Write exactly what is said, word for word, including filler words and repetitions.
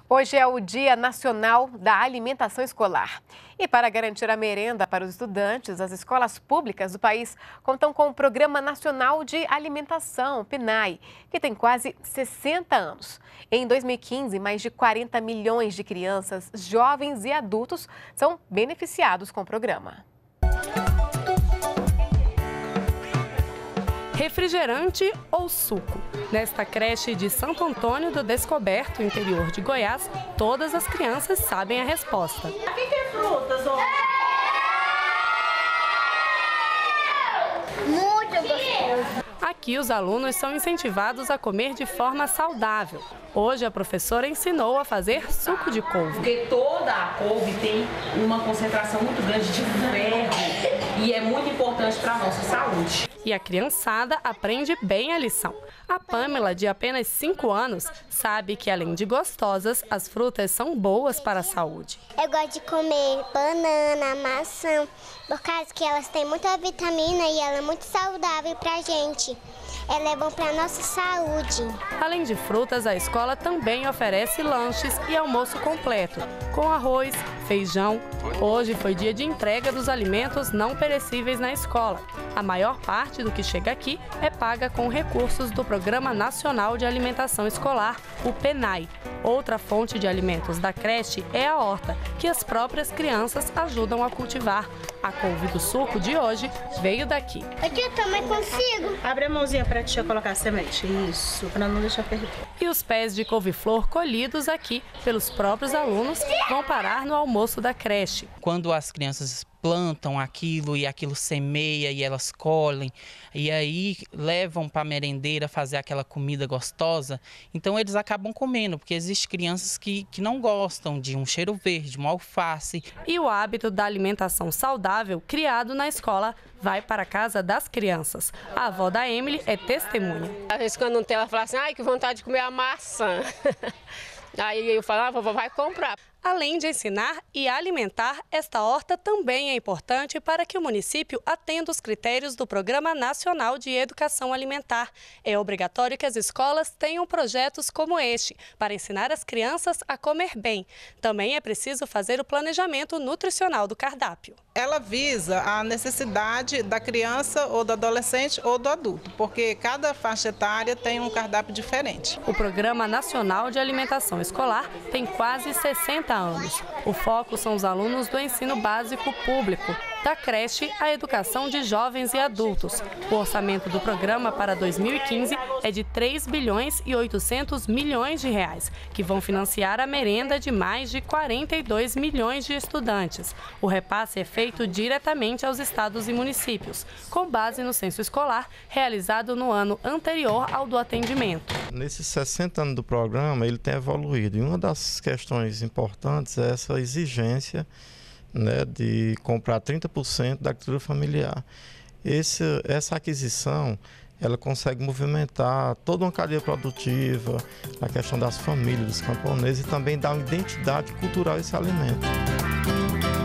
Hoje é o Dia Nacional da Alimentação Escolar. E para garantir a merenda para os estudantes, as escolas públicas do país contam com o Programa Nacional de Alimentação, o PNAE, que tem quase sessenta anos. Em dois mil e quinze, mais de quarenta milhões de crianças, jovens e adultos são beneficiados com o programa. Refrigerante ou suco? Nesta creche de Santo Antônio do Descoberto, interior de Goiás, todas as crianças sabem a resposta. Aqui tem frutas, ó. Muito gostoso. Aqui os alunos são incentivados a comer de forma saudável. Hoje a professora ensinou a fazer suco de couve. Porque toda a couve tem uma concentração muito grande de ferro e é muito importante para a nossa saúde. E a criançada aprende bem a lição. A Pamela, de apenas cinco anos, sabe que além de gostosas, as frutas são boas para a saúde. Eu gosto de comer banana, maçã, por causa que elas têm muita vitamina e ela é muito saudável para a gente. Ela é bom para a nossa saúde. Além de frutas, a escola também oferece lanches e almoço completo, com arroz, feijão. Hoje foi dia de entrega dos alimentos não perecíveis na escola. A maior parte do que chega aqui é paga com recursos do Programa Nacional de Alimentação Escolar, o PNAE. Outra fonte de alimentos da creche é a horta, que as próprias crianças ajudam a cultivar. A couve do suco de hoje veio daqui. Aqui eu também consigo. Abre a mãozinha para a tia colocar a semente. Isso, para não deixar perder. E os pés de couve-flor colhidos aqui pelos próprios alunos vão parar no almoço da creche. Quando as crianças plantam aquilo e aquilo semeia e elas colhem e aí levam para a merendeira fazer aquela comida gostosa, então eles acabam comendo, porque existem crianças que, que não gostam de um cheiro verde, uma alface. E o hábito da alimentação saudável criado na escola vai para a casa das crianças. A avó da Emily é testemunha. Às vezes quando não tem, ela fala assim, ai, que vontade de comer a maçã. Aí eu falo, ah, vovó vai comprar. Além de ensinar e alimentar, esta horta também é importante para que o município atenda os critérios do Programa Nacional de Educação Alimentar. É obrigatório que as escolas tenham projetos como este, para ensinar as crianças a comer bem. Também é preciso fazer o planejamento nutricional do cardápio. Ela visa a necessidade da criança ou do adolescente ou do adulto, porque cada faixa etária tem um cardápio diferente. O Programa Nacional de Alimentação Escolar tem quase sessenta anos. O foco são os alunos do ensino básico público, da creche à educação de jovens e adultos. O orçamento do programa para dois mil e quinze é de três bilhões e oitocentos milhões de reais, que vão financiar a merenda de mais de quarenta e dois milhões de estudantes. O repasse é feito diretamente aos estados e municípios, com base no censo escolar realizado no ano anterior ao do atendimento. Nesses sessenta anos do programa, ele tem evoluído. E uma das questões importantes é essa exigência, né, de comprar trinta por cento da agricultura familiar. Esse, essa aquisição, ela consegue movimentar toda uma cadeia produtiva, na questão das famílias, dos camponeses, e também dar uma identidade cultural a esse alimento.